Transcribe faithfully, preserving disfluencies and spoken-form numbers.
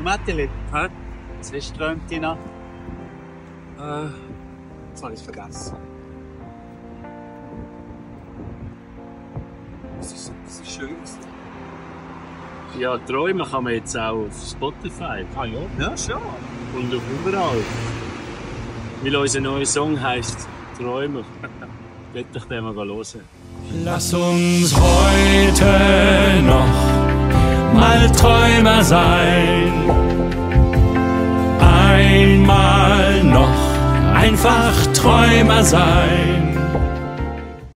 Matteli, Hä? was hast du geträumt die Nacht? Äh, jetzt habe ich es vergessen. Das ist, das ist schön. Ja, träumen kann man jetzt auch auf Spotify. Ah ja? Ja, schon. Und auf überall. Weil unser neuer Song heisst Träumer. Geht doch den mal hören. Lass uns heute noch mal Träumer sein. Einmal noch einfach Träumer sein.